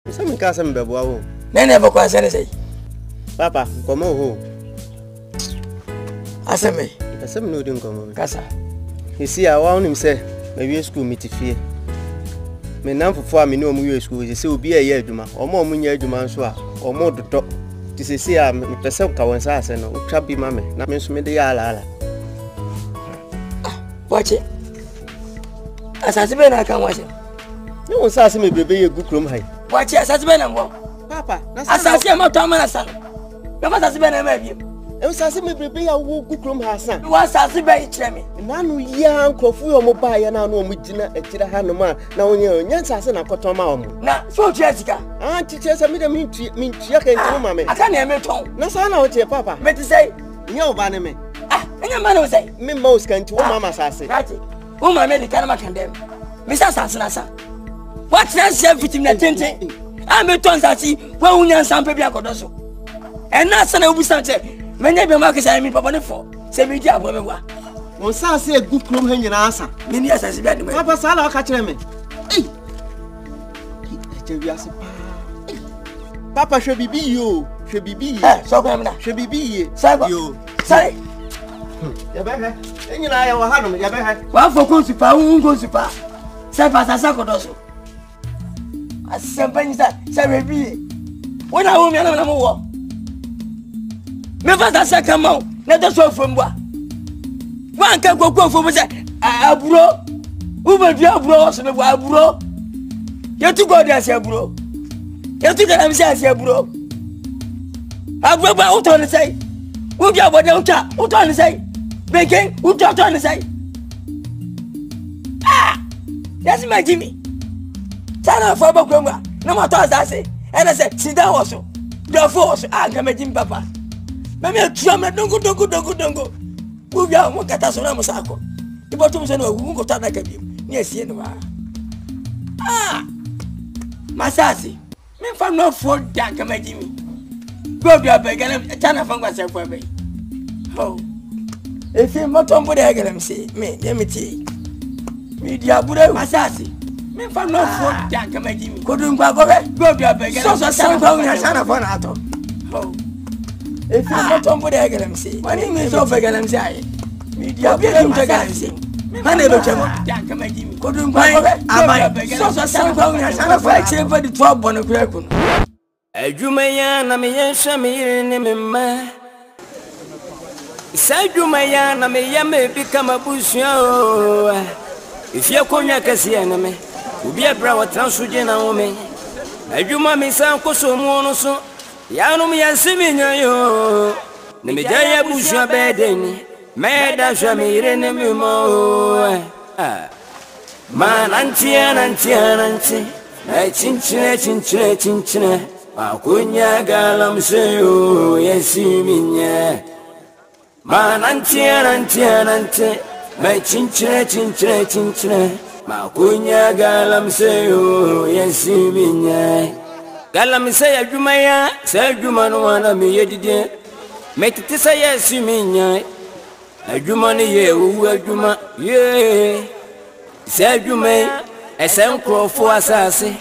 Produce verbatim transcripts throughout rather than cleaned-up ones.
Some cousin Babo. Never quite say. Papa, come home. I said, me, some no didn't come. Cassa. You see, I want him say, maybe school me to fear. Me now for four me no more school, you see, will be a year juma, or more moon year juma, or more to talk. This is here, me person cowards ass and no chubby mammy, not miss me the yala. Watch it. As I said, I can watch it. No one says me baby a good room high. Watch it, as I said, I'm Papa, as I say, I'm not Tom and a son. You must have been a baby. It was as me baby a good room has son. Was as a baby, Chemmy. None young coffee or mobile and I know with dinner at Tida Hanoma. Now, when you're young, I said, I got on my own. Now, so Jessica, Auntie Chessa made a mean to me, Chicken, mamma. I can't hear me talk. No, son, out here, Papa. But to say, no, Baname. Ah, and your man will say, me most can to Mamma's assay. Whom I made the Canama condemn. Mister Sassanasa. What's that self with him? I'm a tons I see when we are some baby Akodoso. And that's an obusan. Many of the markets I mean, Papa, for seventy years. One son say a good room hanging answer. Many as I said, Papa Sala catch me. Papa should be you, should be be, so should be be, you. Say, and you know, I will have one for Consipa, who goes to pass. Say, Pasa Sakodoso. As something that say be when I will never know. Never that come out, let us go from what one can go go for me. I bro, who will be a bro, so I bro. You to go there, say bro. You to get them say bro. I bro, what on the say? Who you about the what on the say? Making who talk on the say? Ah, that's my Jimmy. Sana for Bogoma, no matter as I say, and I said, sit down also. The force, I can make him papa. Maybe a drum, don't go, don't go, don't go, don't go. Move your one catasona Mosako. The bottom is no, who got like him. Yes, you know. Ah, Masasi, me from no fault, that can make him. Go to your bag and a ton of myself for me. Oh, if you're not on board, I can say, me, let me see. Media Buddha Masasi. Me from no fault, that can make him. Couldn't go away. Go to your bag and so some going as an of one atom. Oh, if you're not on board, I can say, my name is over again and say, Media Buddha say. My neighbor can make him. Couldn't go away. So some going as an of one for the twelve on a crackle. A Jumayana, me and Shami in him. Say Jumayana, me become a bush. If you're cognac as the enemy, will be a brow transugena woman. A Juma me sound coso monoso. Yanumi and Simino. Nemidaya Busha bedding. Made a Shami in a mumo. Man, auntie, auntie, auntie. I chinchina, chinchina, chinchina. Akunya galam seyo, yes, minya. Man, auntie, auntie, auntie. My chinchina, chinchina, chinchina. Makunya galam seyo, yes, minya. Galam say a jumaya, say juman one of me yedid. Make it say yes, minya. A jumani ye, who a juma, ye. Say jumay, a sound crow for assassin.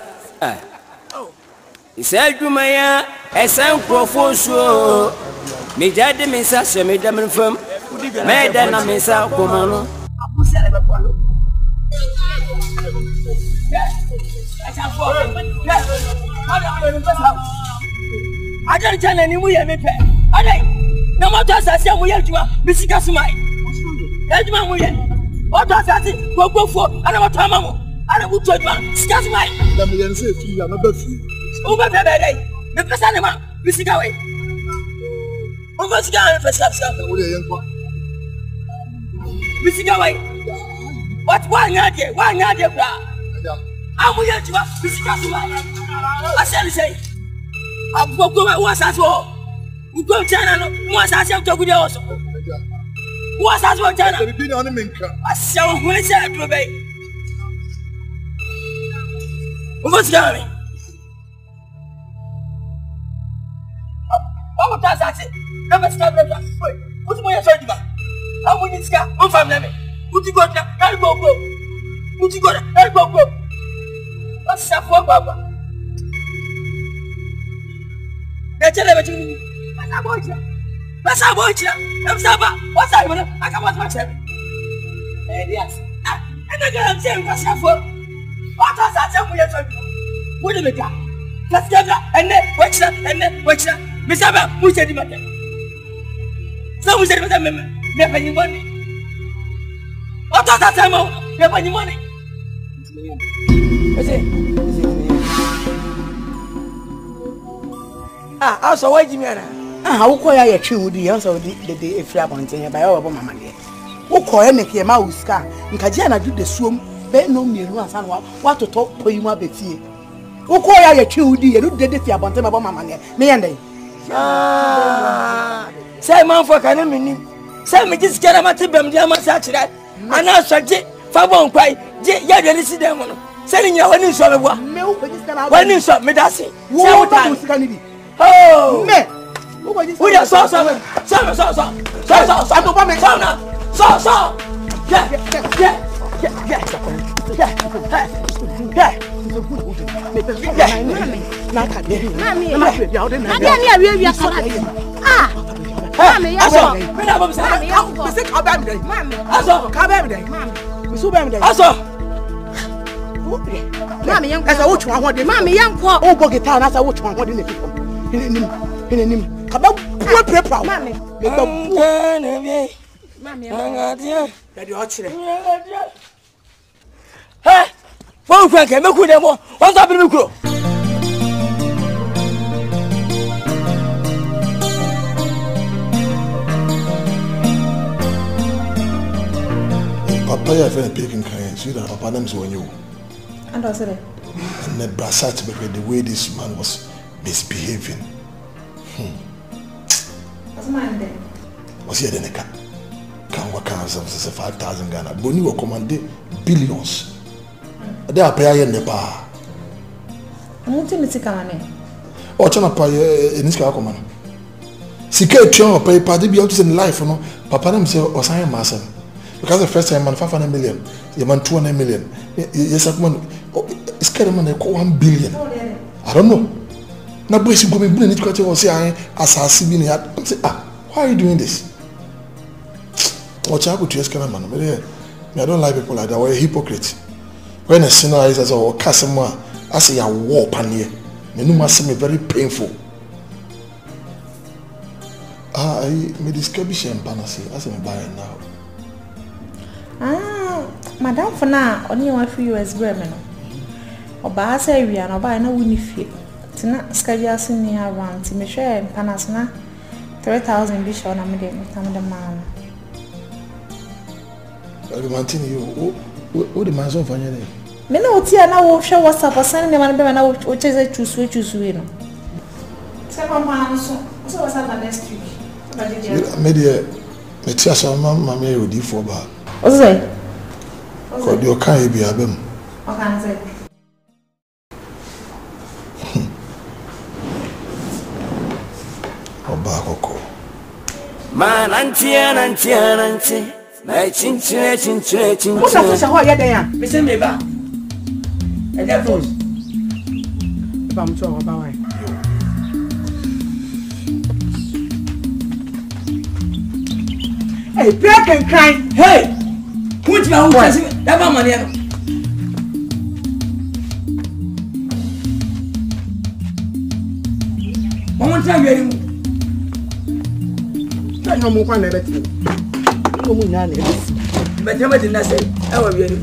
Say jumaya, a sound crow for sure. Me daddy miss us, me damn firm. Made an amisa, Comano. I don't tell any way I may pay. No matter as I say, we have to Miss Casumai. That's my way. What does that go go for? I don't want to mamma. I don't want to Casumai. Let me say to you, I'm a buffy. Over the day, the first animal, Miss Gaway. Over the guy for Sapsa. Miss Gaway. What one yard, one yard, I'm here to Miss Casumai. I shall say, I've got to go once as well. We go to China once as you talk with you also. What's as well, China? I shall wait to obey. What's going on? What does that say? Never stop. What's my authority? How would you scare? One family. Would you go to I'll go go? Would you go to I'll go go? What's up for Papa? ya chere be chiri asa bo chira asa bo chira em saba what's that man aka mo ma chere eh yes ena ga am say kwasa fo what asa say mu ye so wo de meka kasika ene wachira ene wachira me saba mu che di mata so mu che di mata me me pa ni money what asa say mo me pa ni money ese ah also why Jimmy ana ah wo ko ya ye twi wudi ya so de de efri abonten ya ba ya wo mama de wo ko ya make ma uska nka je na du de suom be no mienu asa na wa toto poyimu abefie wo ko ya ye twi wudi ya du de de fi abonten ba mama de me yende ah say man for kan me ni say me ji sikara mate bam dia ma sa kire ana soje fa bon kwai je ya de si dem no say ni nya wani so bebo me wo ko ji sikara wani so me da se wo wo sikara ni bi oh me we are so so so so so so so so I don't want me so now so so yeah yeah yeah yeah yeah Kaba buo prepra mami me ba buo na bi mami ngatia ya de o kire ha fo fo ke me ku de mo won so bi me kuro Papa ya fe picking kan see that papa them so you and I said and the brasat the way this man was misbehaving. What's mine then? Was here the can can work out some five thousand Ghana. Boni will command billions. They are paying in the bar. I'm going to take a man. Or China pay in this car command. Sika China pay party be out in life, no. Papa them say or sign master. Because the first time man five hundred million, you man two hundred million. Yes, man. It's kind of man one billion. I don't know. Na boy si go me bring it kwate o say an asase bi ne ya say ah why are you doing this o cha go to eskana man me me I don't like people like that. We're a hypocrite when a sinner is as o kasema as ya war panie me no must me very painful ah I me describe champagne say as me buy now Ah, madam for now only one for U S Bremen. Oba say we are no buy na woni fie. Tina skabia sini around ti me share panas na three thousand bi show na me de tam de man. I maintain you what the man so fanya there. Me na oti na wo hwe WhatsApp asan ne man be na wo cheze chusu chusu we no. Se pa man so so WhatsApp na next week. Me de me tia so mama me odi for ba. O say? Ko di o kan e bi abem. O kan say. Oba koko. Man antia antia antia. Na chinchire chinchire chinchire. What that social here there? Me say me ba. E dey phone. Ba mo to ba why. Hey, break and cry. Hey. Put my house. That ba money no. Mama try we mu. Try no mo kwa na beti. No mo nya na beti. But you didn't say I will be.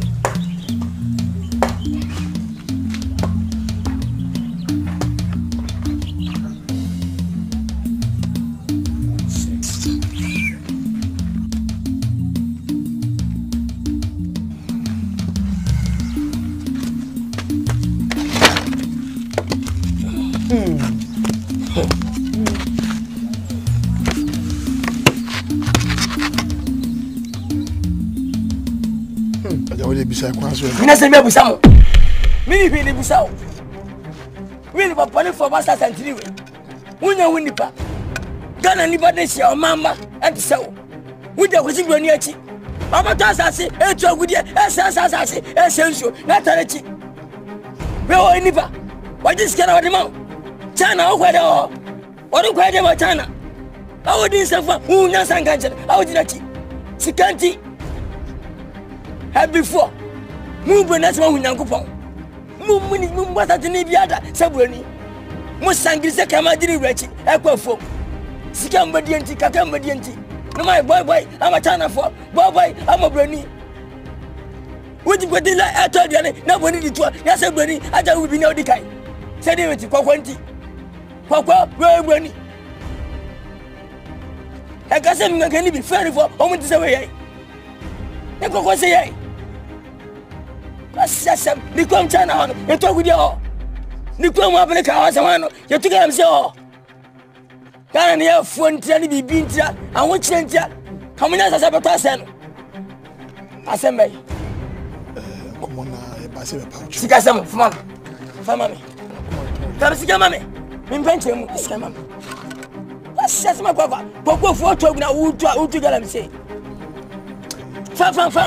Mina se me busao. Mini bi ni busao. Wini ba pole for master century we. Unya winipa. Gana ni ba de sia o mama enti se wo. Wuda ko sigro ni achi. Baba to asase etu agudie esa asase esenso na tarechi. We o nipa. Waji skera wadi ma. Chana o kwede o. Ɔde kwa de China. Awo din safa, hu nya sankanche. Awo dinachi. Sikanti. Have before. Mu bo na se hu Nyankopɔn. Mu mu ni mu bata tini biada sabrani. Mu sangrise kama diri wrachi ekwafo. Sika mbadi enti kaka mbadi enti. No my boy boy, I'm a China for. Boy boy, I'm a brani. What you put in like I told you, nobody did to yes, a brani, I don't will be no decay. Said him to Quanti. Quaqua, where brani. I guess I'm not going to be fair for almost away. The Quaqua say, that's just some Nicom China, you talk with your Nicom Africa, you took him so. Can you have fun telling me being here? I want you to come in as a person. I said, me. Come on, I say a pouch. Sika some for mama. For mommy. Tell Sika mommy. In Benjamin, Sika mommy. That's just my papa. Papa for talk now, who to get him say. Fam, fam, fam.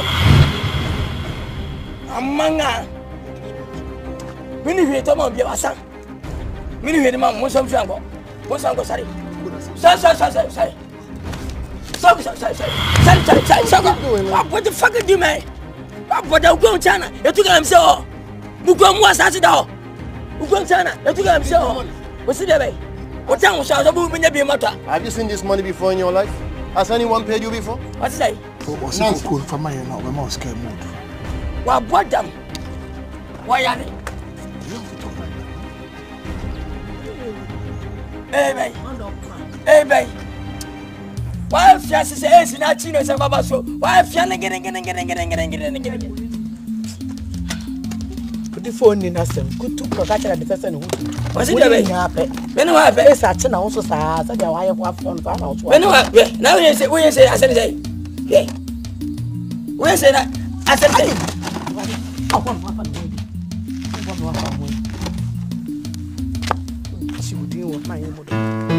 Amanga. Mini here, Tom, be a son. Mini here, the man, most of them. What's uncle, sorry? Sorry, sorry, sorry, sorry. Sorry, sorry, sorry, sorry. Sorry, sorry, sorry, sorry. What the fuck are you, man? What the go China? You took him so. Mugo was at all. Ugo China, you took him so. What's it away? What time was I about when you be a matter? Have you seen this money before in your life? Has anyone paid you before? What's that? What's it called for my now? We're more scared mood. What bought them? Why are they? Hey, man. Hey, man. Why if you say it's not Chino, so Baba so? Why if you're getting, getting, getting, getting, getting, getting, getting? Put the phone in us. Good to catch the person who was it away? When I have a such an also stars, I have phone for house. When I now you say, we say, I said, yeah. We say that I said, I want one baby. I want one. She would deal with my mother.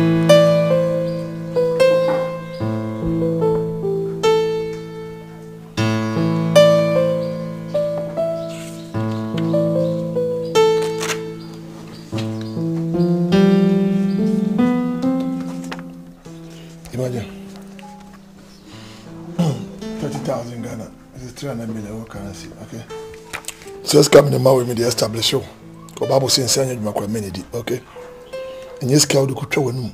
three hundred million currency, okay? So let's come in the man with me, the established show. Because Bible says, send you my community, okay? And yes, Cal, you could show him.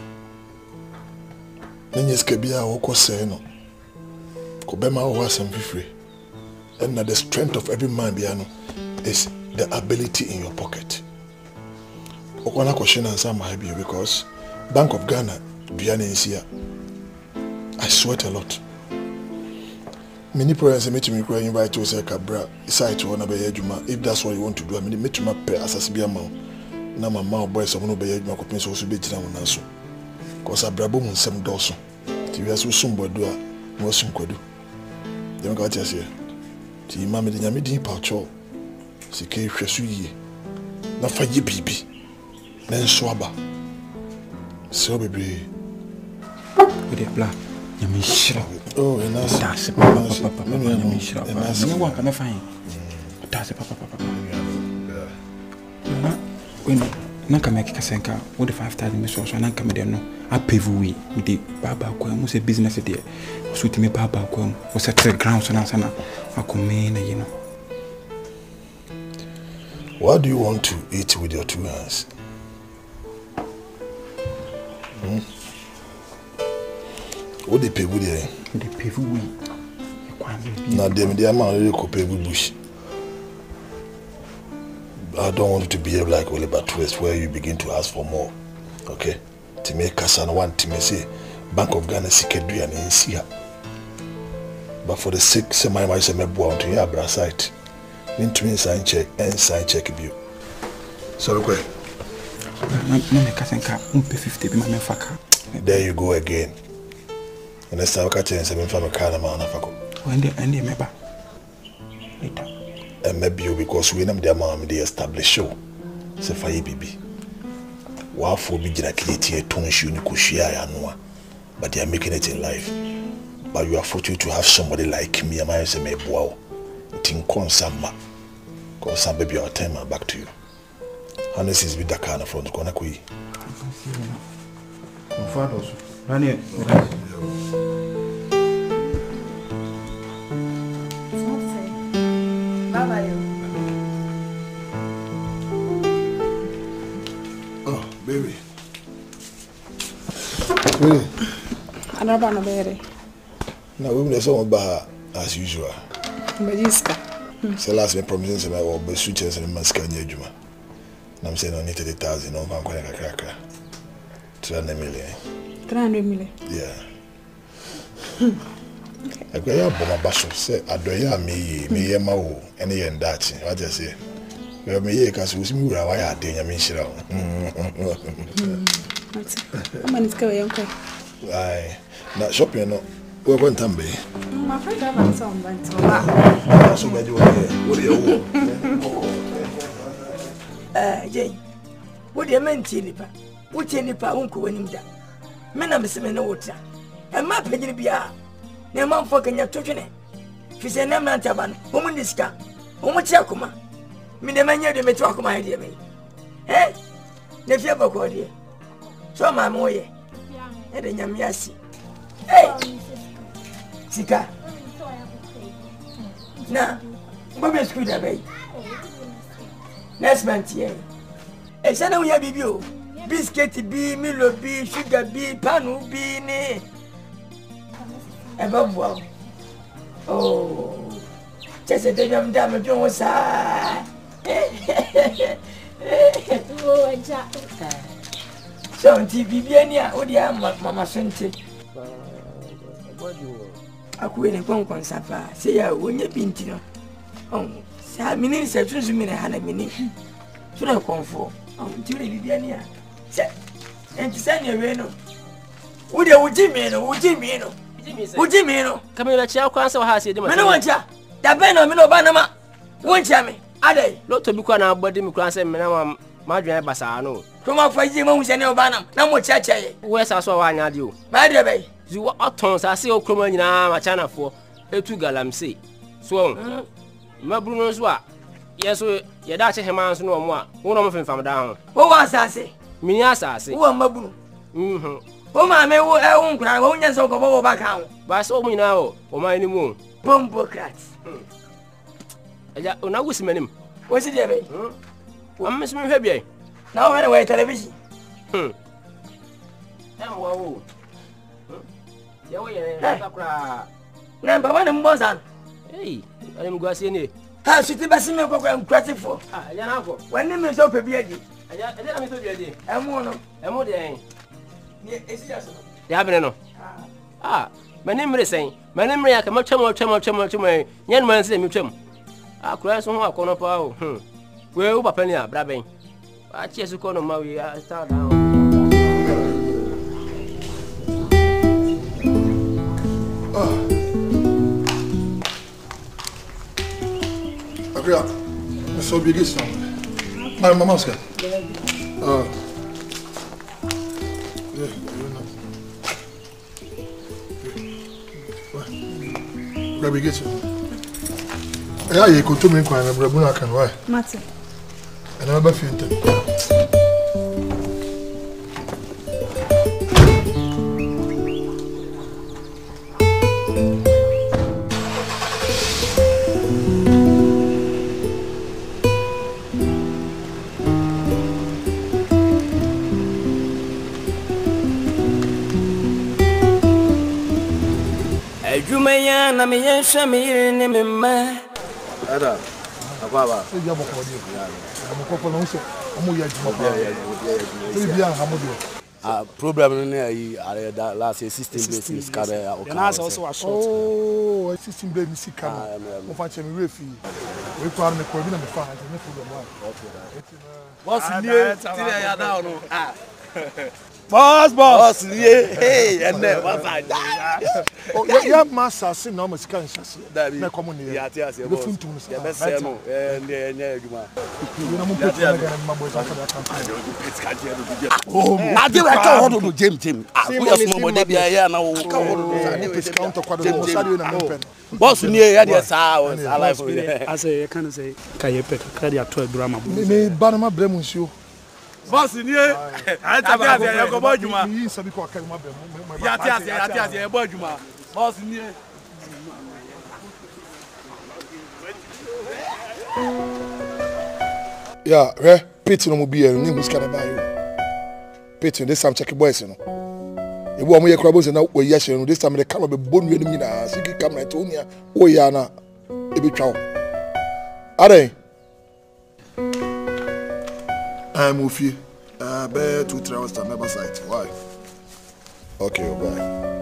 Then yes, Kabia, or Coseno. Kobema was and free. And the strength of every man, Biano, is the ability in your pocket. Okwana question answer my baby because Bank of Ghana, Biana is here. I sweat a lot. Many parents meet me crying invite to say Cabra, side to one of Juma. If that's what you want to do, I mean, meet my pair as a Sibia mount. Now my mouth boys of no bay, my company also be down on us. Because I brabo on some dorsal. T V S will soon bodua, more soon could do. Then got us here. T. Mammy, the Yamidi Pacho. Si K. Shasuye. Not for ye baby. Then swabba. So baby. With a black. You mean shut up. Oh, and that's that's papa papa papa. You mean shut up. No one can find. That's papa papa. When nanka make kasenka, what the five thousand me so so nanka me dem no. I pay we with the baba ko mo say business there. So to me baba ko o set the ground so na sana. Akomena, you know. What do you want to eat with your two hands? Hmm? What they pay with you? They pay for we. Now, them, the amount they could pay with bush. I don't want you to behave like Oliver Twist, where you begin to ask for more. Okay? To make Kassan one, to me say, Bank of Ghana, Sikedri, and Insia. But for the sake, say my wife, say, me bound to your brass site. Need to me sign check and sign check you. So, okay. There you go again. And next time I catch you and say, I'm from a car, I'm on a faco. When they and they remember later. And maybe you because we know the amount they establish show. Say, for you, baby. Wow, for me, I can't hear tone shoe, Nikushia, but they are making it in life. But you are fortunate to have somebody like me, and I say, me, wow. Think consama. Because some baby, I'll turn my back to you. And this is with the kind of front, Konakui. My father also. Rani. Bye-bye. Oh, baby. Really? I don't know, baby. Now, we will say about as usual. Magiska. So last me promising some I be switches and mask and juma. And I'm saying I need thirty thousand on bank when I crack. Two hundred million. Three hundred million. Yeah. I go ya bomba baso say adoya me me ye ma wo ene ye ndachi. What you say? We me ye ka so we wura wa ya de nyame nhira wo. How many ska we yanko? Aye. Na shopping no. We go ntambe. My friend have some but so So be do what you wo. Eh, Jay. What you mean nipa? What you nipa unko wanim da. Me na me se me na wota. E ma pagini bia. Ne ma mfo kanya totwene. Fi se na manta ba no. Omu niska. Omu tia kuma. Me de manya de metu akuma he de me. Eh? Ne fia ba ko de. So ma mo ye. E de nyam yasi. Eh. Sika. Na. Mba be school da bay. Next month here. E se na wo ya bibi o. Biscuit bi, Milo bi, sugar bi, panu bi ni. Eba bua. Oh. Chese de jam da me dun sa. Oh, aja. So nti bibi ani a odi a mama sonte. Aku ene kon kon safa. Se ya wonye binti no. Oh, sa mini se tunzu mini hana mini. Tuna konfo. Oh, nti bibi ani a. Enti sani ewe no. Ude uji mi no, uji mi no. Uji mi no. Kama be chia kwansa wa hase de ma. Me no wancha. Da be no me no ba na ma. Wancha me. Adai. Loto bi kwa na abode mi kwansa me na ma madwen basa no. Kuma fa ji ma hu se ne ba na. Na mo chia chia ye. Wo sa so wa anya de o. Ma de be. Zi wo oton sa se okroma nyina ma chana fo. Etu galamse. So. Ma bru no so a. Yeso ye da che hema so no mo a. Wo no mo fenfam da ho. Wo wa asase. Mini asase. Wo mabunu. Mhm. O ma me wo e wo nkura wo nya so ko bo ba ka ho. Ba so mo nyina o. O ma ni mu. Bombocrat. Aja ona wusi manim. Wo si de be. Am mes me hwe bi. Na wo we television. Hmm. Em wo wo. Ya wo ye na kura. Na ba wa ne mbo san. Hey, ani mu gwase ni. Ha suti ba si me ko ko nkratifo. Ah, ya na ko. Wani me so pe bi adi. Aja, aja na me so bi adi. Emu no. Emu de en. Ni esi ya so. Ya bene no. Ah, mani mre sen. Mani mre ya ka ma twam twam twam twam. Nya no man se mi twam. Ah, kura so ho akono pa o. Hm. We u papa ni a bra ben. A chi esu ko no ma we start down. Ah. Agora, eu sou biggest now. My mama's got. Uh, yeah, you know. Grab it, get you. Yeah, you could to me, Quine, and Brabuna can why. Martin. And I'm about fainted. Jumaya na me yesha me ne me ma. Ada. Ababa. Say you have a cordial. I'm a couple of months. I'm going to be a Ah, problem na yi are da last sixteen days is carry o kan. Na also a short. Oh, sixteen days is can. Mo fa che me refi. We kwa me ko bi na me fa, no problem why. Okay. Boss nie, tire ya da no. Ah. Boss, boss. Boss nie. Hey, and then what's that? Oh, yeah, master say no me sika nsase. Me common here. Ya ti ase. Be funtum no. Ya be se no. Eh, ne ne adwuma. We no mo put na ga na boys after that campaign. It's can't hear the. Oh, I dey work out do Jim Jim. Ah, we are small body bia here na wo ka wo do. Discount kwado mo sáré na mo pen. Boss nie ya dey sa o alive for you. I say you can say ka ye pek ka dey ato adura ma. Me ba na ma bre mu nsuo. Boss ni e. Ati ati e ko bo juma. Mi sabi ko kai ma be mo. Ya ati ati ati ati e bo juma. Boss ni e. Yeah, re Pete no mo bi e ni muska na ba yo. Pete this time check boys no. E bo mo ye kra bo se na wo ya hye no this time the camera be bonu enim nyina siki camera to nia wo ya na e be twa. Are I'm with you. Uh, bear two three hours time member site. Why? Okay, bye.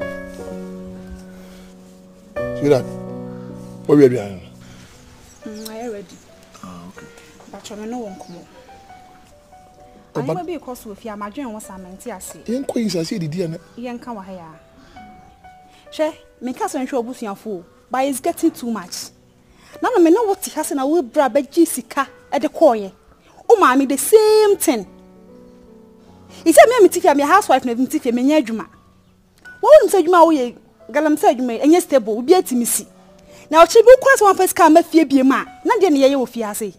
See that? What we are doing? Mm, I am ready. Ah, okay. But you no one come. I may be cause with your margin was a mentee as Yen ko yin say di dia na. Yen kan wa ya. She, me ka so nhwe obusuafo, but it's getting too much. Na no me no what has na we bra ba gi sika e de koye. O ma me the same thing. He said me me tifia me housewife na me tifia me nya adwuma. Wo won say adwuma wo ye galamsey adwuma enye stable obi atimi si. Na o chibi kwara so one first car ma fie bie ma na de ne ye wo fie ase.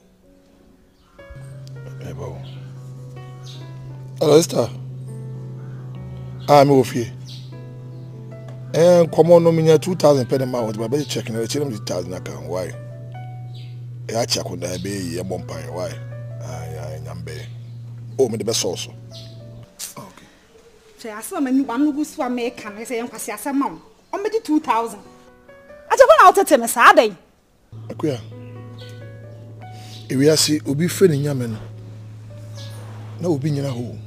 Ebo. Hello, sister. I'm with you. And come on, no me two thousand per month, but better checking the two thousand account. Why? I check on that be a bomb pine. Why? I am be. Oh, me the best also. Okay. Say I saw me one go so make can say en kwase asema o. O me di two thousand. Aje ko na otete me sa adai. Akuya. E wi asi obi fe ni nyame no. Na obi nyina ho.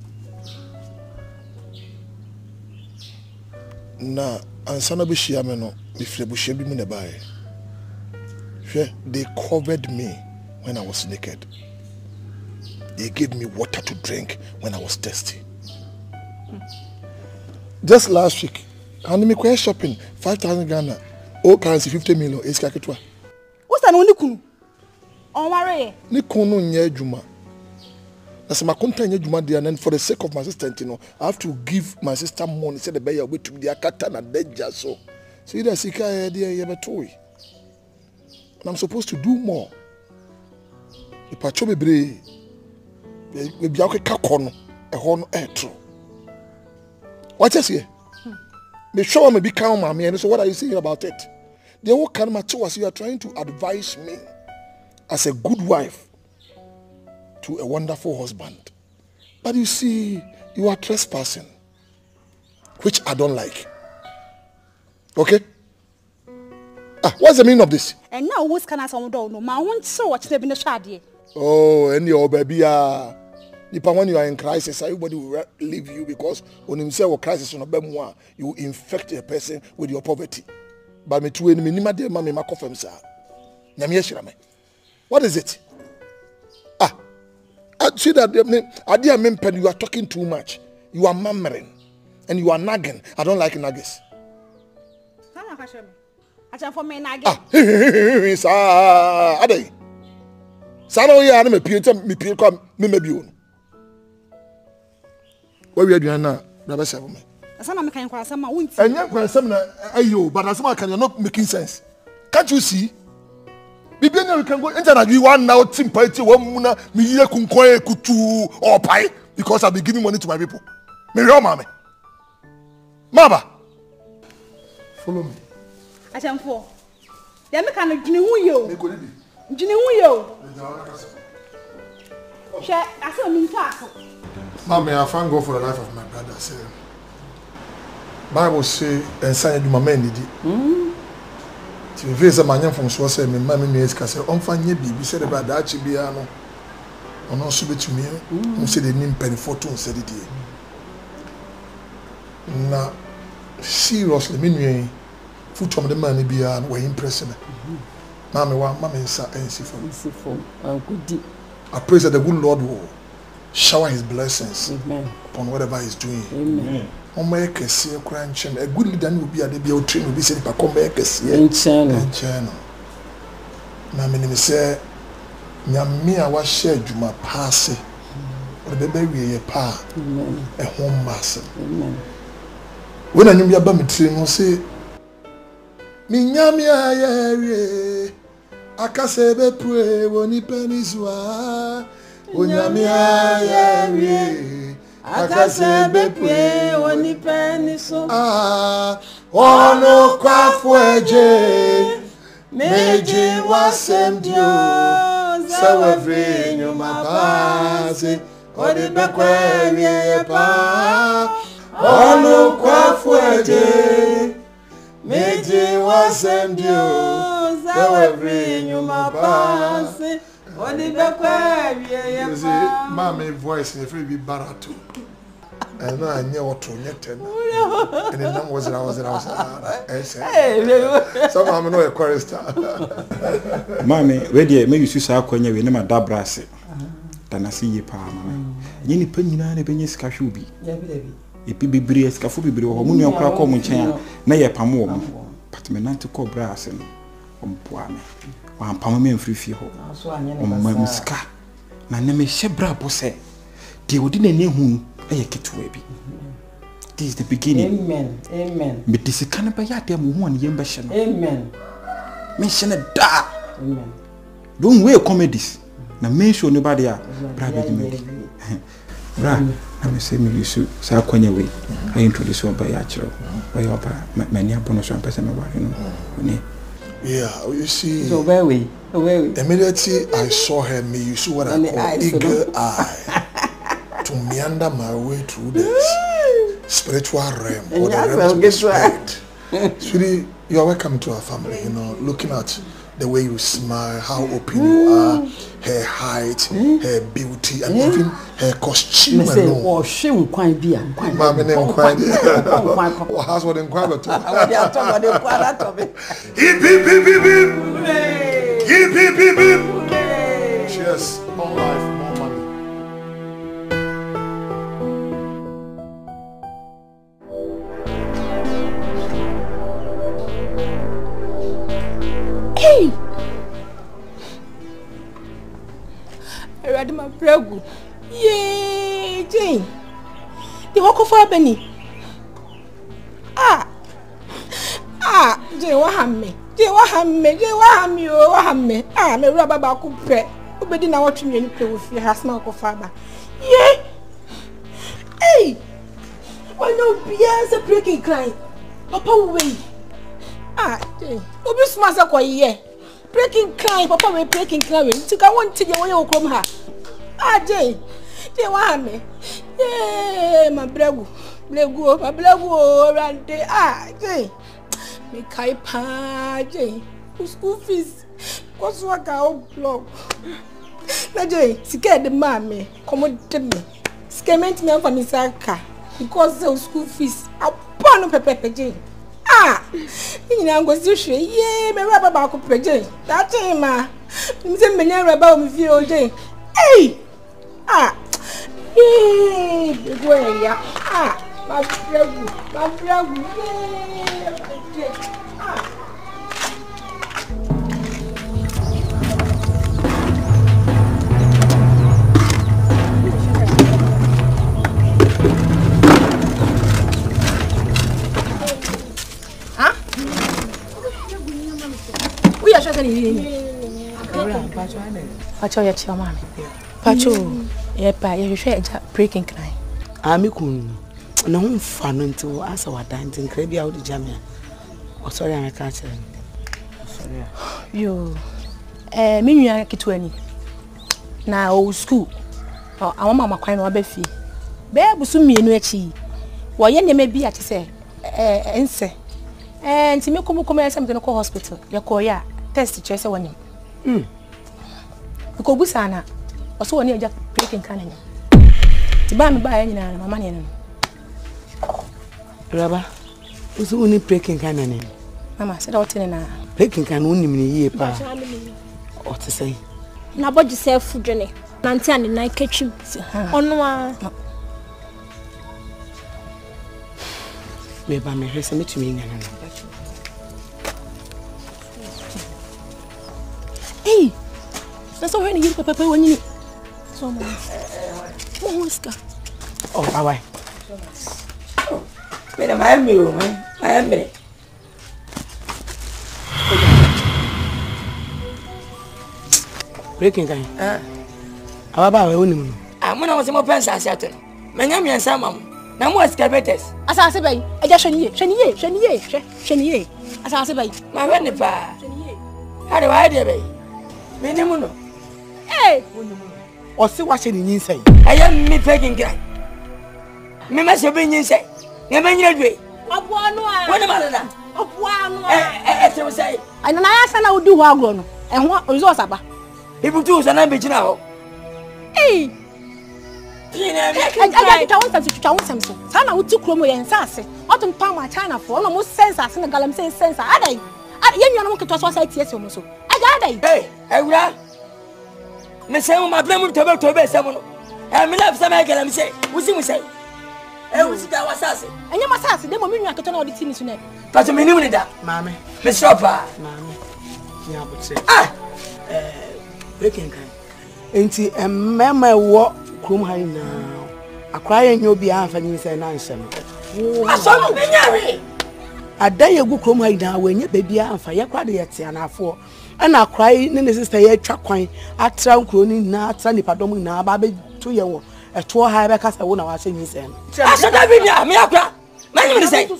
Na ansana be shia me no me fle bu shia bi mu na bae. Hwe, they covered me when I was naked. They gave me water to drink when I was thirsty. Hmm. Just last week, I me go shopping five thousand Ghana. All currency fifty million is kaketwa. What's that no kunu? On ware. Ni kunu nya adwuma. That's my content adwuma there, and for the sake of my sister, you know, I have to give my sister money. Say the buy your way to the akata na deja so. So either sika here there you be toy. And I'm supposed to do more. The pacho bebre we be okay kakono e ho no e true. What is here? Me show me be calm mommy and so what are you saying about it? The whole kind of mature as you are trying to advise me as a good wife to a wonderful husband. But you see, you are trespassing, which I don't like. Okay? Ah, what's the meaning of this? And now what's can I sound no ma won so watch the bin shade. Oh, and your baby ah. When you are in crisis, everybody will leave you because when you say a crisis on a you infect a person with your poverty. But me too, me nima de mama ma confirm sir. What is it? Ah, I see that I dear mempen you are talking too much. You are murmuring and you are nagging. I don't like naggers. I for me nagging. Ah, sir, ade. Sir, no ya na me pie me pie kwa me me bi. Where we are doing now, brother seven me. Asama me kan kwa asama wunti. Enya kwa asama na ayo, but asama can you not making sense. Can't you see? Bibiana we can go enter na you one now team party one muna me ye kunkon kutu or pie because I've been giving money to my people. Me real mama. Mama. Follow me. Atamfo. Ya me kan gini hu yo. Me go dey. Gini hu yo. She asa mi nfa aso. Mama, I thank God for the life of my brother. Say, Bible say, and say you mama need it. Hmm. To face a man from so say me mama me eska say on fa nye bibi say the brother achi bia no. Ono so be to me. Mo say the nim penny photo on say the day. Na seriously me nwe foot from the man bia no we impress me. Mama wa mama nsa ensi from. Ensi from. An good. I pray that the good Lord will shower his blessings Amen. upon whatever he's doing. Amen. Oma ekese kranchen a good leader will be a be train will be said pa come ekese enchen enchen na me ni say nyame a wa share djuma paase o be be wie pa amen e ho masse amen when anyum ya ba me tire no say mi nyame a ya wie akase be pray woni peniswa Unyamia yewi akase bepwe oni peni so ah ono kwafweje meji wasemdio sawa vinyo mapasi odi bekwe wiye pa ono kwafweje meji wasemdio sawa vinyo mapasi odi bekwe wiye pa mama voice ne free be barato and I knew what to net and then was it I was it I was some I'm no a chorister. Mammy, ready, maybe you see when you name a dabrasi. Then I see ye pa, mamma. Yenny penny and a penny scashubi. If be bree scafubi, or moon crack on chair, nay a pamo, but me not to call brass and on poame. One pammy free fee ho. On my ska. My name is Shebra Posse. They would didn't know whom. This is the beginning. Amen. Amen. But this is kind of a yard one young bastion. Amen. Mention a da. Amen. Don't wear comedies. Now mention nobody are private make. Bra, let me say me you should say way. I introduce you by actual by your many bonus and person you know. Yeah, you see. So where we? Where we? Immediately I saw her, me you see what I call eagle eye. To meander my way through this spiritual realm or the realm of the spirit. Sweetie, you are welcome to our family, you know, looking at the way you smile, how open you are, her height, her beauty, and even her costume alone. Oh, she won't quite be a mammy name quite or has what in quite a hip hip hip hip hip hip hip hip hip. Cheers, more life, more money. Hey! I read my prayer. Yay, Jane! The hawk for Benny. Ah! Ah! Jane, what ham me? Jane, what ham me? Jane, what ham you? What ham me? Ah, me rubber back up pray. But then I watch me and play with your house, my father. Yay! Hey! Why no Beyonce breaking crying? Papa, wait. Ah, Jane. Obi smart kwa ye. Breaking crying, papa we breaking crying. Tika won tije wo ye okrom ha. Ah, Jane. Jane wa me. Yeah, my bregu. Bregu, my bregu rande. Ah, Jane. Me kai pa, Jane. School fees. Cause work out blog. Na Jane, sika de mama, come de me. Skement me for me saka. Because the school fees. Upon pepe Jane. Ah, you know, I'm going to show ye, me rubber back up project. That time, ma, I'm saying, me rubber with you, Jane. Hey, ah, hey, go ya, ah, my brother, my brother, yeah, ah. Pacho ya chia mami. Pacho ye pa ye hwe eja breaking cry. Ami kun na hu fa no nti asa wada nti nkra bia wo de jamia. O sorry am ka chere. Sorry. Yo. Eh me nua kitwani. Na o school. O awon mama kwan no abafie. Be busu mienu achi. Wo ye neme bi ati se eh ense. Eh nti me komo komo ya sem de no hospital. Ye ko ya test chese woni. Mm. Ko busa na. Oso woni eja breaking kan anya. Ti ba me ba ya nyina na mama ne no. Raba. Oso woni breaking kan anya. Mama se da wotene na. Breaking kan woni mi ne yie pa. O te sei. Na boji se fudwene. Na nti ane na ketwim. Ono a me ba me hwese metumi nya na. Hey, that's all right. You papa when you so much. Oh, Oscar. Oh, bye. Me na mai mi o, mai mi. Breaking guy. Ah. Ababa we onim no. Ah, mo na wo se mo pensa asiato no. Menya me ensa mam. Na mo excavators. Asase bay. Eja hweniye, hweniye, hweniye, hwe, hweniye. Asase bay. Ma we ne pa. Hade wa de bay. Me ne mu no. Eh. Ose wa hye ni nyinsai. Aya mi pegging guy. Me ma se be nyinsai. Ne ba nyina dwe. Obo anu a. Wona ma da. Obo anu a. Eh eh te say. Ai na ya sa na odi ho agro no. Eh ho resource aba. Ibutu so na be gina ho. Eh. Tina me. Aja twa won sam twa won sam so. Sa na wuti kromo ye nsa ase. Otum pa ma China for no mo sense ase na galam sense sense. Adai. Ye nwa no mo ketwa so asa tie se mo so. Aja adai. Eh, ewura. Me say mo ma blame tobe tobe se mo no. Eh me love sama galam say. Wusi mu say. Eh wusi da wasase. Enya masase de mo me nwa ketwa na odi tini so na. Pato me nimu ni da. Mame. Me shopa. Mame. Nya botse. Ah. Eh, breaking kan. Enti emmema wo krom ha ina. Akra ye nyo bia amfa nyi se na nhyem. Aso no me nyawe. Ada ye gu krom ha ina we nya bebia amfa ye kwa de ye te anafo. Ana akra ne ne sister ye twa kwan atra nkro ni na atra nipadom na ba be to ye wo. Eto ha be kasa wo na wa hye nyi se no. Aso da bi bia me akra. Many me say.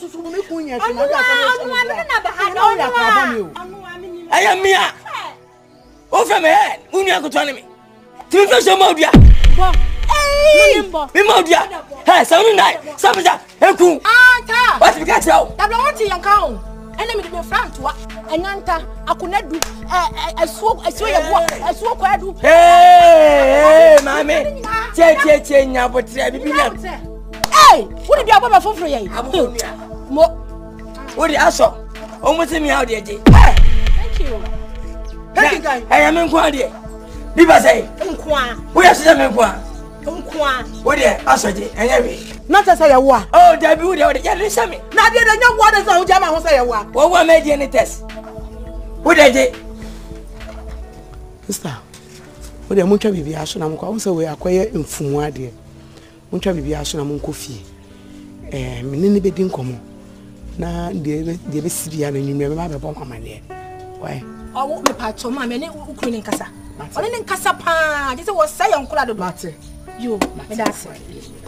I am Mia. Over me head, Unia could tell me. Three fish of Modia. Hey, Modia. Hey, seven night. Some of and cool. Ah, what we got out? I don't want to young cow. Enemy to be frank to what? And Yanta, I could not do a swoop, a sway of what? A swoop, I do. Hey, mammy. Che, che, che, now, but hey, what did you have for free? Mo, what did I saw? Almost me out there. Thank you. Hey, I am in Quadia. Liba say, we are some in Qua. What did I say? And every not as I wa. Oh, Debbie would have listen me. Now, did I know what is our Jama was I wa? What one made any test? What I did? Mister, what a mucha bibi aso na mko so we akoye mfumu ade. Mucha bibi aso na mko fie. Eh, menene bedi nkomo. Na de de be sibia na nyumre be ba be bom amane. Why? Oh, me pa to ma me ne ukru ni nkasa. Oni ni nkasa pa, je se wo say yonkula do mate. Yo, me da se.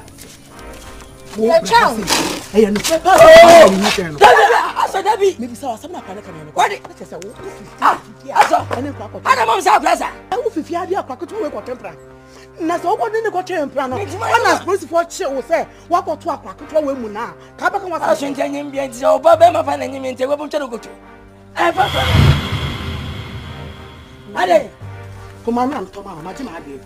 The child. Hey, no. Oh, aso dabi. Maybe say asem na pale kan no. What? Say wo. Ah, aso. Ene kwa kwa. Ana mom sa plaza. E wo fifi ade akwa ketu we kwa tempra. Na so wo ne ko tempra no. Ana police for che wo say wa kwa to akwa ketu we mu na. Ka ba kan wa aso ntanyem bia nti o ba be ma fa na nyim nti we bu ntwe goto. Eh fa fa. Ade. Kuma na mto ma ma ji ma ade.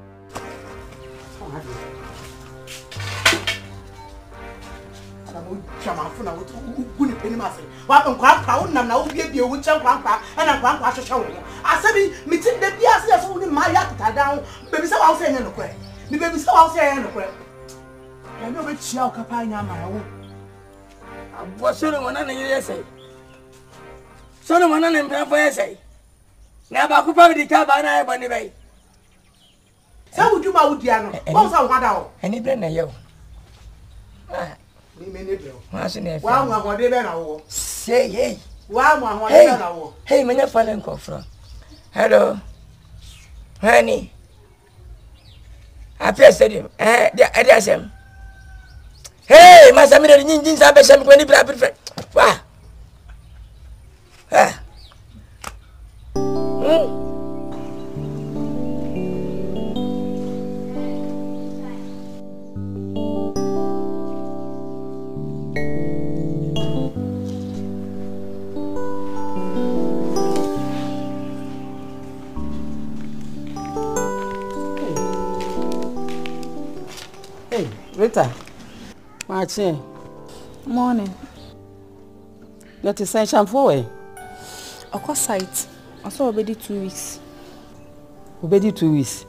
Chama funa wo guni peni mase wa nkwa nkwa wo nam na wo bie bie wo nche nkwa nkwa na nkwa nkwa hwehwe wo asabi mitin de bia se so ni ma ya tata ho bebi se wa wo se nya no kwe ni bebi se wa wo se nya no kwe ya no be chia o kapa nya ma wo abo so no na na yeye sei so no na na mbra fo yesei na ba ku pa di ka ba na e boni bai se wo djuma wo dia no wo sa wo hada ho eni bre na ye o ah ni me ne bre o wa so na e wa mu ahode be na wo say hey wa mu ahode be na wo hey me nya fa le nko fro hello honey apia stadium eh dia dia asem hey masami de nyinjin sa be sem ko ni bra bra wa ah mm Rita, Martin. Morning. Let us send some for way. Of course, site. I saw already two weeks. Already two weeks.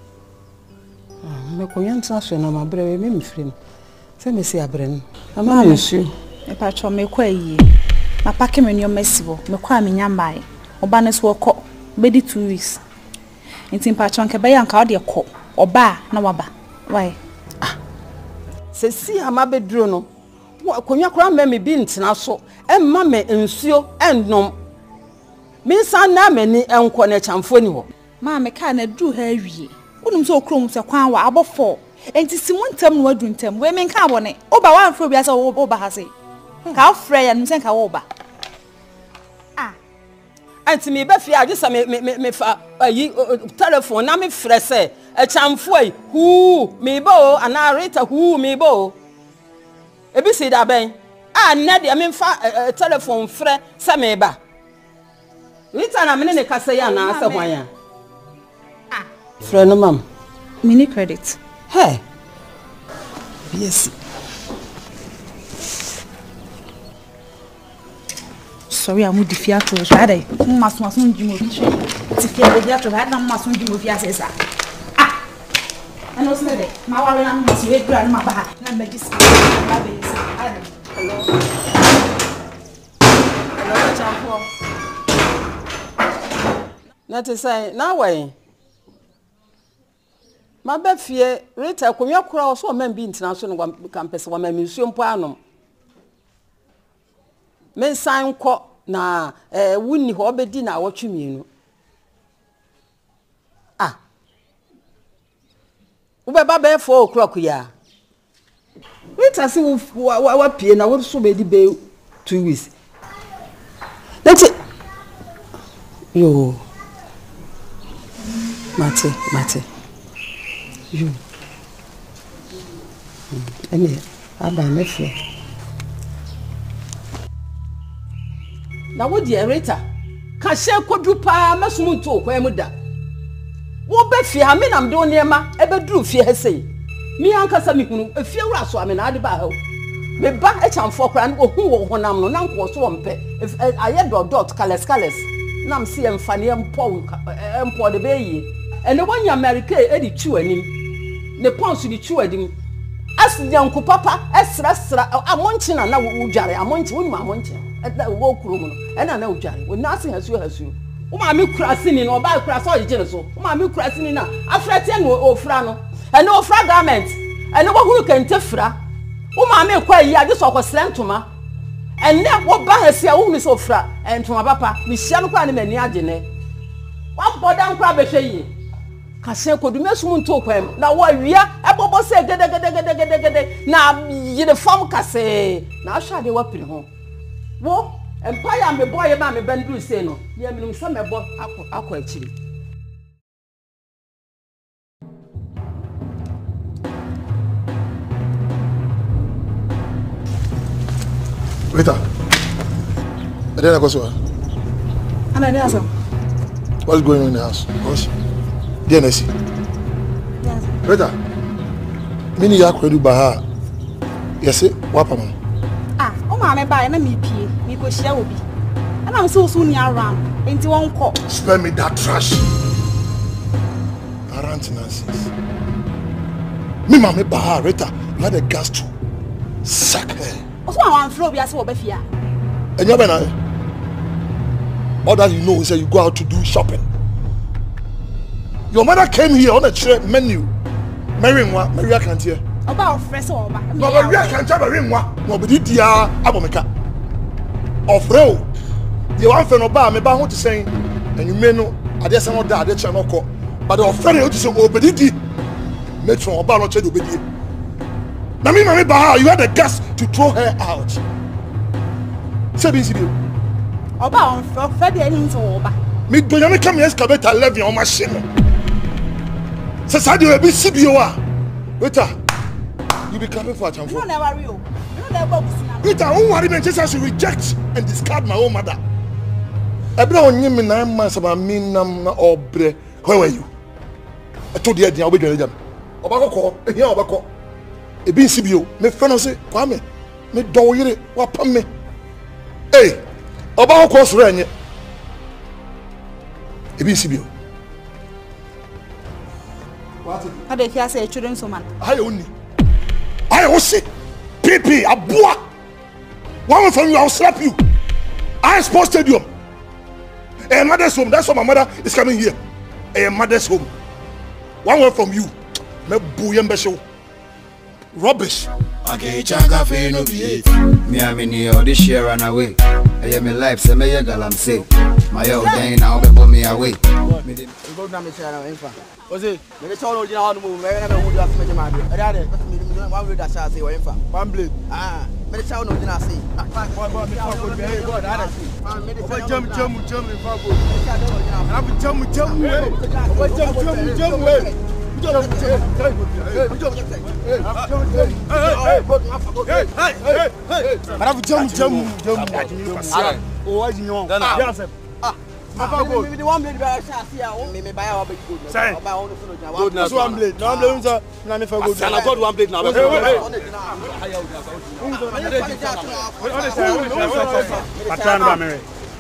Me koyan transfer na ma brɛ me me frame. Say me see abren. Ama me nsu. Me patcho me kwa yi. Ma pack me nyo mesibo. Me kwa me nyambae. Oba ne so kɔ. Already two weeks. Ntin patcho nke ba ya nka ode kɔ. Oba na waba. Why? Se si ama beduro no. Konwa kora me me bi ntena so. Emma me nsuo ennom. Me san na mani enko na chamfo ni ho. Ma me ka na duru ha awie. Unum so krom se kwan wa abofo. Enti simuntem no waduntem. We men ka abone. Oba wan fro bia se oba ha se. Ka ofre ya nim se ka oba. Ah. Anti me be fia agi se me me me fa ayi telephone na me frɛ se e chamfo ai hu me bo ana Rita hu me bo. Ebi si da ben. Ah na de me fa telephone frɛ se me ba. Rita na me ne ka se ya na asa hwan ya. Ah. Frɛ no mam. Mini credit. Hey. Yes. Sorry, I'm with the fiato. Shade. Must must not do more. It's fiato. Fiato. I don't must not do more. Fiato. Ah. I know something. My wife must wait. Grandma, bah. I'm a disc. Hello. Hello, Champo. Not to say now way. Ma be fie Rita konwa kura o so man bi international campus wa ma museum po anom men san kɔ na eh wuni ho obedi na awotwemienu ah wo be ba be four o'clock ya Rita si wa wa pie na wo so be di be two weeks let's yo mate mate you ene aba me fie na wo di Rita ka hye kodu pa masum nto kwa mu da wo be fie ha me nam de onema e be duru fie ha sei mi ankasa mi hunu efie wura so ame na ade ba ha me ba e chamfo kra no ohu wo honam no na nko so wo mpe aye dot dot kales kales nam se emfa ne empo empo de be yi ene wonya America e di tu anim ne ponsu di tu adim asnyanko papa esra sra amonchi na na wo dware amonchi wonu amonchi da wo kuro mu no ena na wo dware wo na se hasu hasu wo ma me kura sini no ba kura so ogye so wo ma me kura sini na afrate no ofra no ene ofra garment ene wo huru kente fra wo ma me kwa yi ade so kwosre ntoma ene wo ba hasia wo hunu so ofra entoma papa mi hia no kwa ne mani age ne wa boda nkwa behwe yi kase kodume sum nto kwam na wo awia ebobo se gede gede gede gede gede na yide fam kase na ahwade wa piri ho wo empire me boy ma me bandu se no ye minum se mebo akọ akọ akiri Rita, Adena Koswa. Ana ni aso. What's going on in the house? What's D N S? Yes. Rita, mini ya kwedu baha. Yes, wapa man. Ah, o ma me ba na me pie, me ko hia obi. Ana am so so ni around. Enti won ko. Spare me that trash. Around nonsense. Me mama baha Rita, you had the gas to sack her. Oso wan flow bia se wo ba fia. And you been all that you know is that you go out to do shopping. Your mother came here on a tray menu. Mary Mwa, Maria can't hear. Oba ofre so oba. No, Maria can't have Mary Mwa. No, but it dia abomeka. Ofre. The one for no bar, me ba want to say, and you may know, I just not that, I channel call. But the ofre you to say, oh, but it did. Metro Oba not to obey. Now, me, Mammy Baha, you had the gas to throw her out. Say this to you. Oba on ofre de any so oba. Me do you come here excavator levy on machine. Say Sadio will be C B O A. Waiter, you be coming for a chance. You don't never real. You don't never business. Waiter, who worry me just as you reject and discard my own mother. Ebra onye me nine months about me nam na obre. Where were you? I told you I'll be doing them. Obako call, here Obako. E be C B O. Me friend say, Kwame, me do yire, wa pam me. Hey, Obako call so renye. E be C B O. What? I dey fear say children so man. I only. I also P P Abua. One from you, I'll slap you. I Sports Stadium. A mother's home. That's why my mother is coming here. A mother's home. One word from you. Me buyem besho. Rubbish. Okay, changa fe no be it. Me I mean you this share run away. I am in life, say me ya galam say. My old day now be pull me away. Me dey go na me share na infa. O say, me dey tell original one move, me na me would have me ma be. E dey me me one blade that say o infa. One blade. Ah, me dey tell original say. Boy boy me for go be hey God, that say. Me dey tell jam jam jam me for go. Na be jam jam we. O jam jam jam we. Madame jam jam jam. Oh, why you know? Yes. Ah. Papa go. Me the one blade by shall see ah. Me me buy our big good. Buy on the phone. Good na. One blade. One blade unza. Na me for good. Na God one blade na. Hey hey. Patan ba me.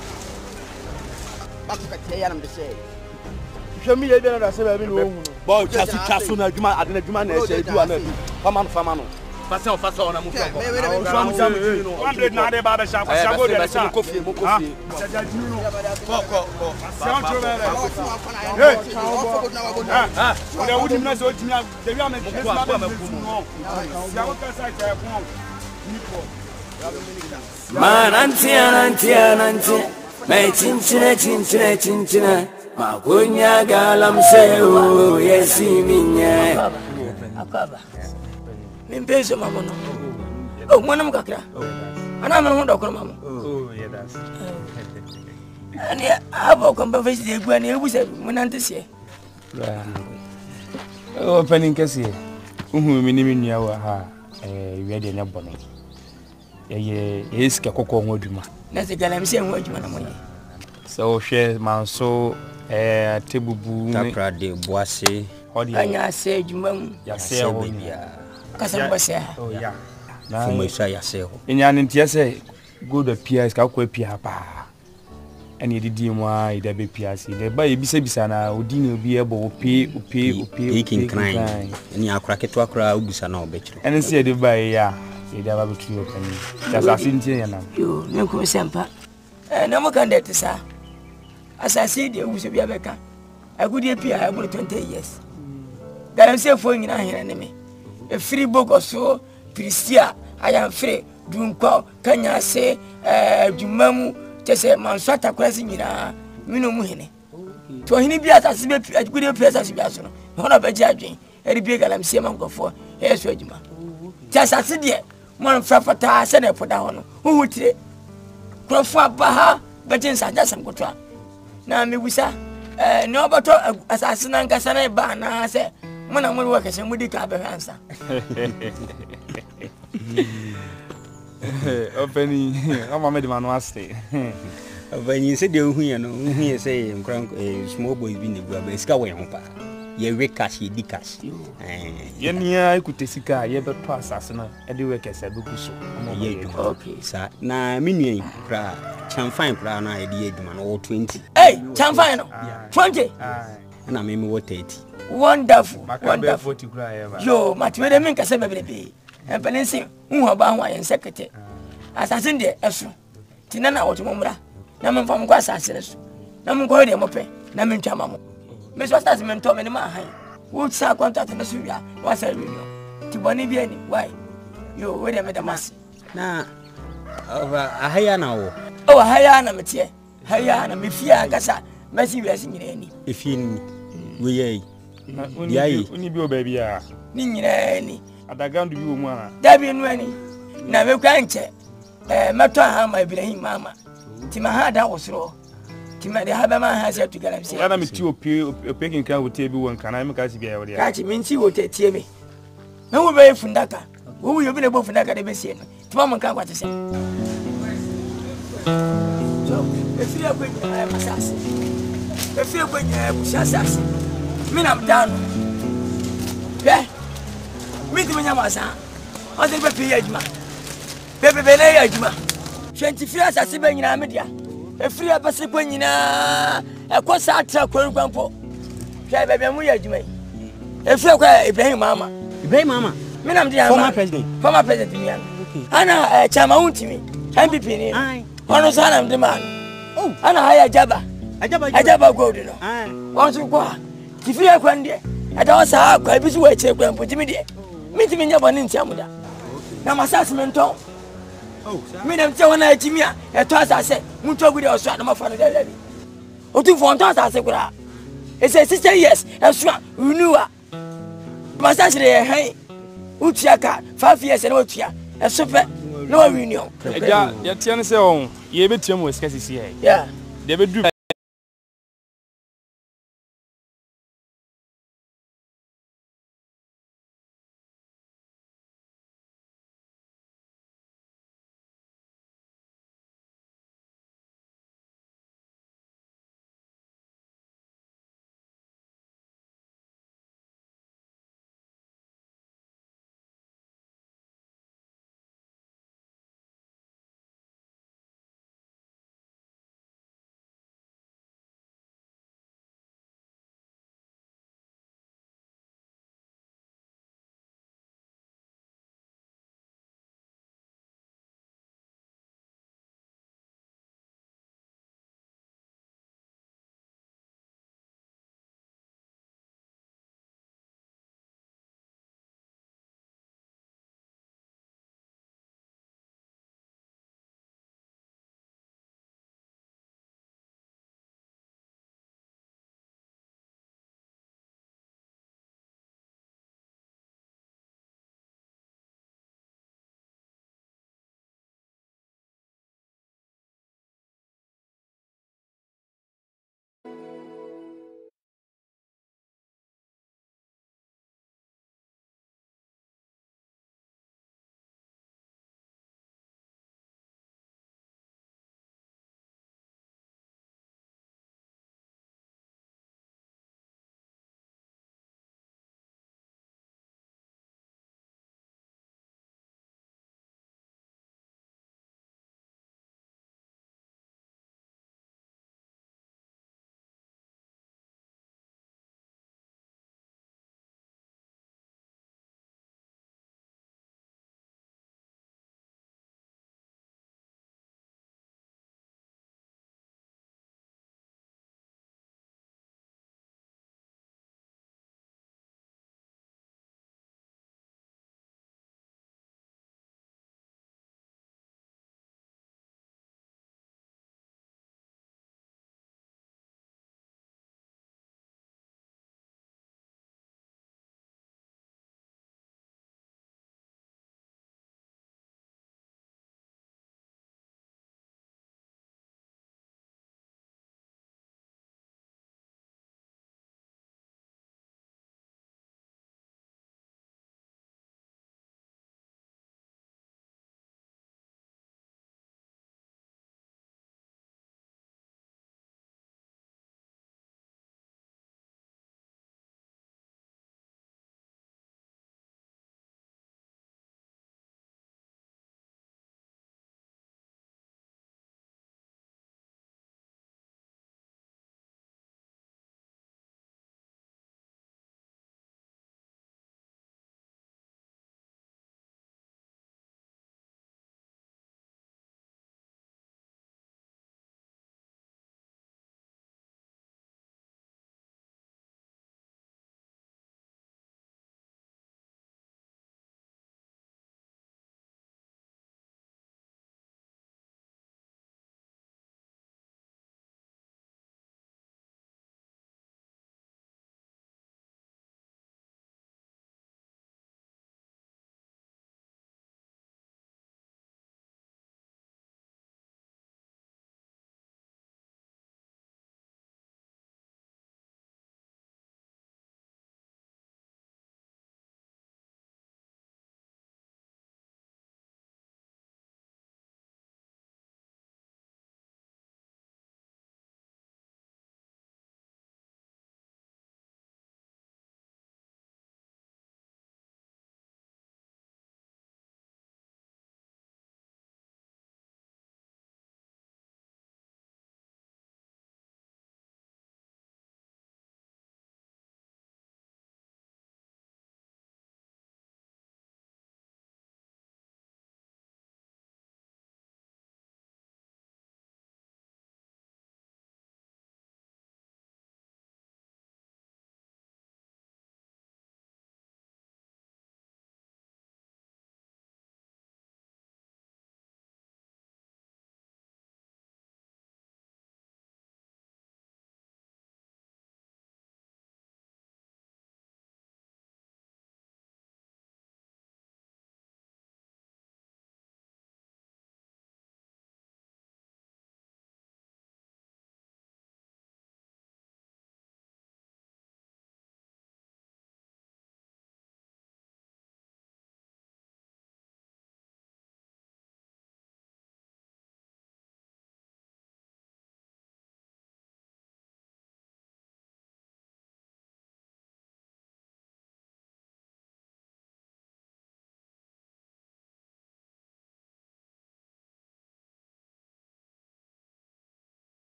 Back to the am the say. Show me dey na say ba me no. Boy, chasi chasu na adwuma ade na adwuma na e say adwuma na bi. Fama no fama no. Fasa o fasa ona mu fo. One blade na dey ba be sha fasa go dey sha. Kofi mo kofi. Ko ko ko. Sound trouble. Hey. Ah ah. Ode wudi na so timi dey wi am dey na ba me fu no. Ya wo ka sa ka fu. Nipo. Man antia antia antia. Me chinchine chinchine chinchine. Magunya galam seu yesi minye akaba mimpezo mama no oh mwana mkakira ana mwana ndo kwa mama oh yeah that's ani abo kwamba face de gwa ni ebusa mwana ntese oh panin kesi uhu mi ni minua wa ha eh wi de nya bono ye ye sika kokko ngoduma na se galam seu ngoduma na moye so share manso eh tebubu takra de boase anya se jumam ya se ho ya kasa boase oh ya na fumo sha ya se ho enya ntia se go the P S ka ko pia pa eni didi mu a ida be P S de ba ebisa bisa na odi na obi ebo ope ope ope king crime eni akra keto akra obusa na obekire eni se de ba ya ida ba betu yo pani just asintie ya na yo me ko sempa eh na mo kan de tsa asasi de wuso bia beka agudie pia agudie twenty years garam se fo nyina hene ne me e free bogoso pristia aya free dunkwa kanya se eh jumamu tese mansata kwasi nyina mino mu hene to hene bia asasi be agudie pia asasi bia so no hono ba ji adwen eri bia garam se mankofo e so adwuma ti asasi de mon frafata se na poda hono hu tire krofo abaha bajin sa jasam kotwa na me busa eh no bato asase na nkasa na ba na se mo na mo wo kase mo di ka be hansa openi ama me di manu aste openi se de ohu ye no ohu ye se nkran small boys bi ne gua ba sika we ho pa ye we cash ye di cash eh ye nia ikutesika ye beto asase na e de we kase be kuso ye okay sa na menuen kra chamfine kra na e di eduma no twenty hey chamfine no twenty na me me thirty wonderful wonderful forty kra ye ba yo matwe de men kase be be en penensi hu ba hu ayen sekete asase de esu tinana wotumomra na me fam kwa asase resu na me ko de mo pe na me ntwa mamo me so start me ntwa me ni ma han wo sa contract na so wia wa sa wia ti boni bi ani why yo we de me da mas na over ahaya na wo oh ahaya na metie haya na me fia ngasa mesi wia si nyina ni efi ni we ye yayi uni bi o ba bia ni nyina ni adagandu bi wo mu ana da bi nu ani na me kwa nche eh meto ha ma Ibrahim mama ti ma ha da wosoro ti ma de ha ba ma ha se tu galam se ya me ti opi opi kin kan wote bi won kana me ka si bia wode ka ti min ti wote tie me me wo be fundaka wo wo yobi ne bo fundaka de be se no ti ma man kan kwate se so e fi ya gbe e masase e fi ya gbe e busasase mi na mdano eh mi ti menya masa o de be pi ya juma be be be na ya juma twenty free asase be nyina me dia e free apase kwa nyina e ko sa atra kwa kwampo hwe be be mu ya juma e free kwa Ibrahim mama Ibrahim mama mi na mdia former president former president ni ana chama untimi M P P ni ono sana mdima oh ana haya jaba ajaba ajaba gold no ah wonso kwa tifiri kwa ndie ada wasa kwa bisu wa che kwa mpotimi die Me to me never in Chamuda. Now my assessment. Me them tell when I Jimmy, a toss I say, Munto with your son, my father. O two for toss I say, it's a sister, yes, and swan, renew. My sister, hey, Uchiaka, five years and Utia, a super, no reunion. Yeah, yeah, ten so, you bet him was Cassie. Yeah, they would do.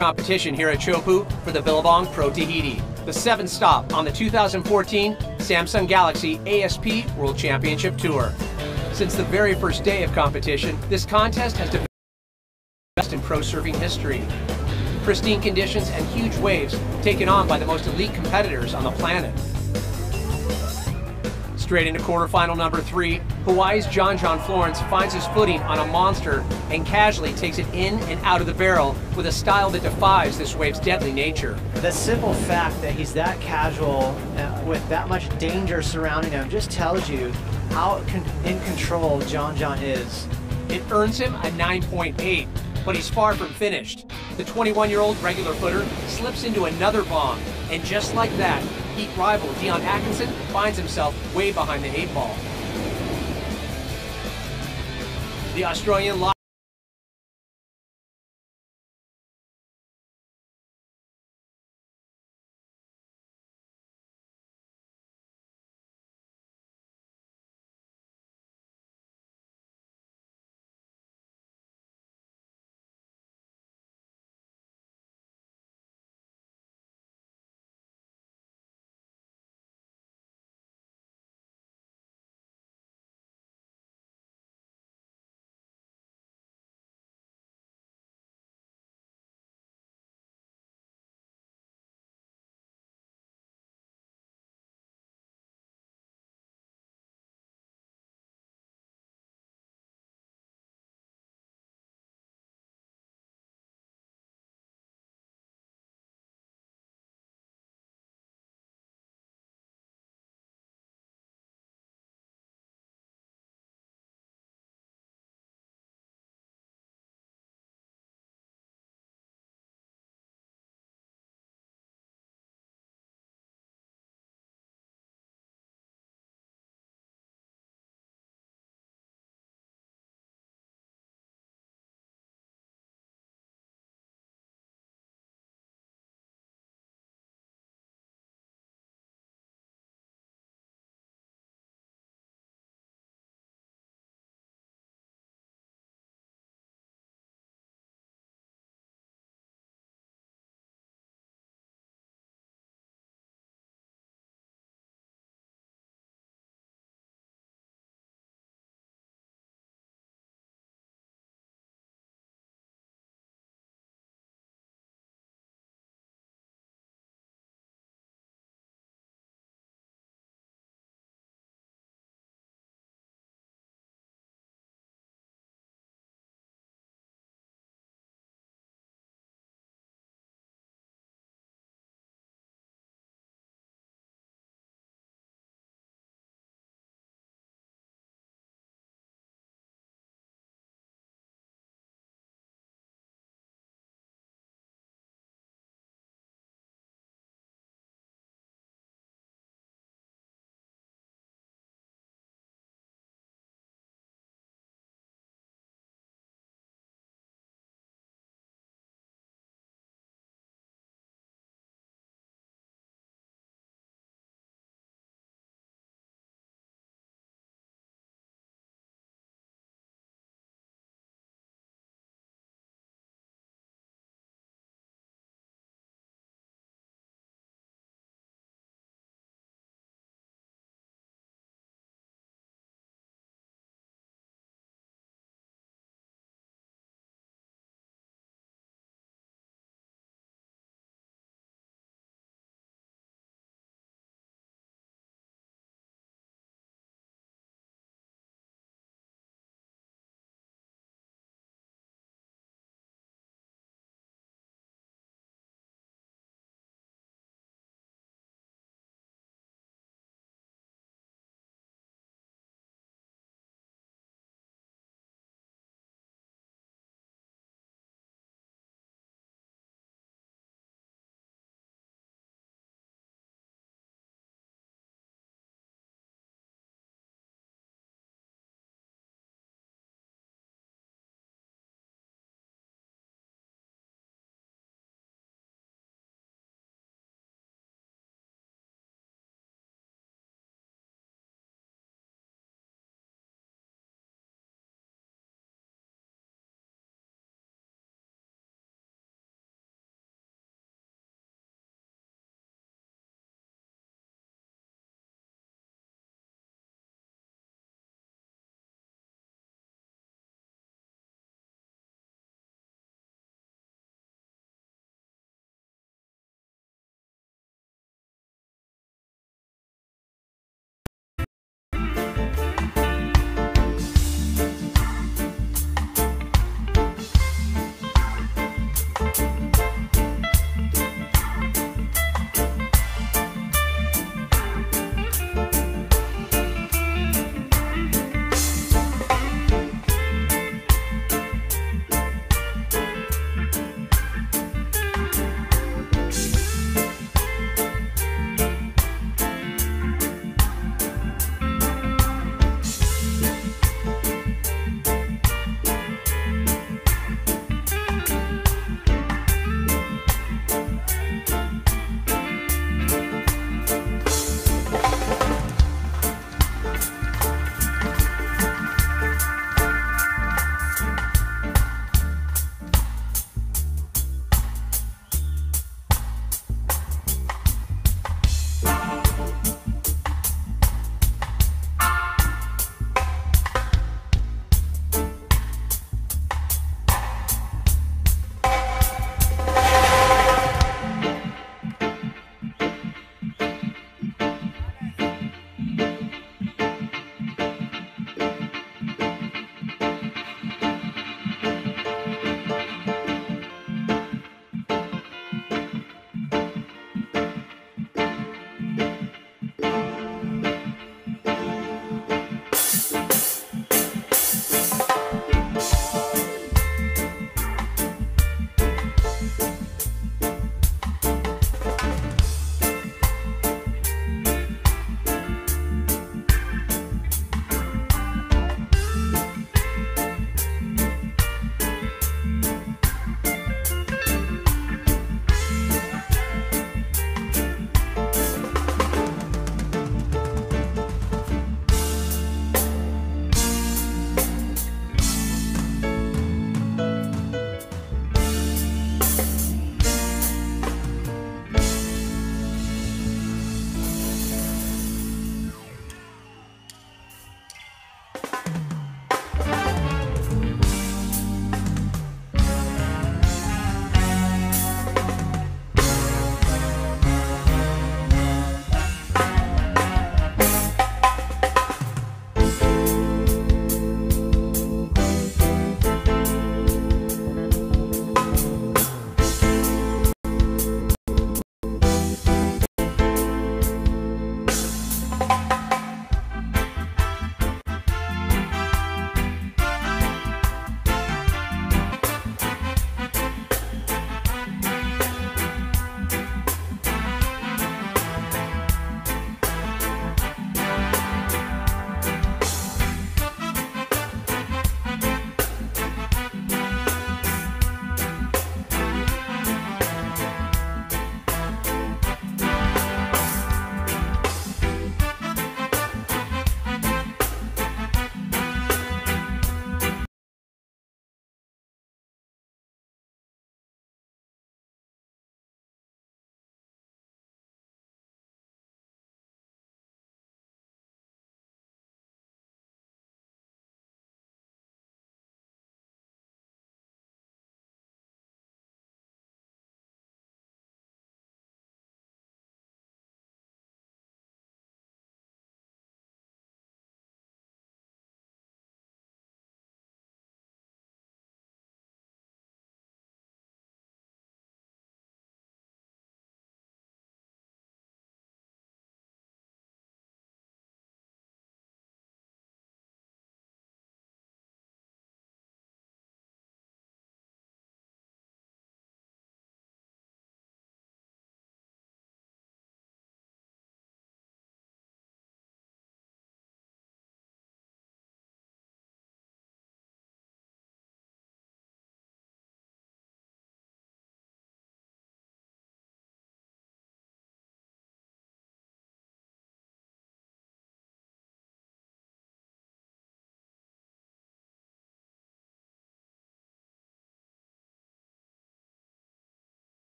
competition here at Chopu for the Billabong Pro Tahiti, the seventh stop on the two thousand fourteen Samsung Galaxy A S P World Championship Tour. Since the very first day of competition, this contest has developed the best in pro surfing history. Pristine conditions and huge waves taken on by the most elite competitors on the planet. Straight into quarterfinal number three, Hawaii's John John Florence finds his footing on a monster and casually takes it in and out of the barrel with a style that defies this wave's deadly nature. The simple fact that he's that casual uh, with that much danger surrounding him just tells you how con in control John John is. It earns him a nine point eight, but he's far from finished. The twenty-one-year-old regular footer slips into another bomb, and just like that, Heat rival Dion Atkinson finds himself way behind the eight ball. The Australian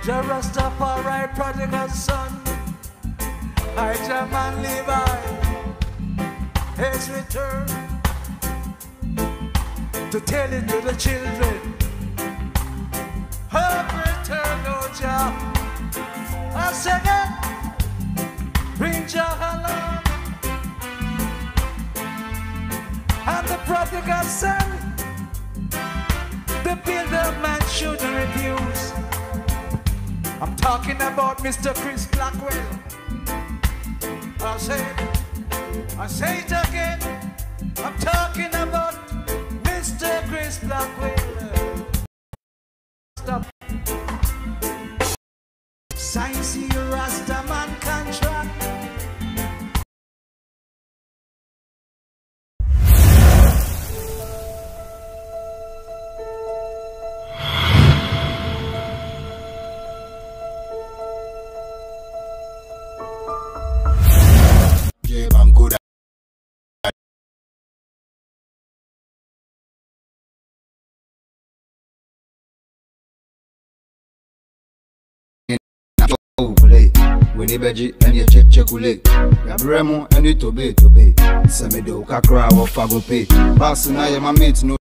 Jah Rastafari prodigal son, I Jaman Levi, his return to tell it to the children. Hope return, oh Jah. I said it, bring Jah along. And the prodigal son, the builder man should refuse. I'm talking about Mister Chris Blackwell. I'll say it, I'll say it again. I'm talking about Mister Chris Blackwell. Stop. Science Rasta man contract. When you beji and you check check ule, ya bremo and you tobe tobe. Same do kakra wa fago pay. Pass na ya my mate no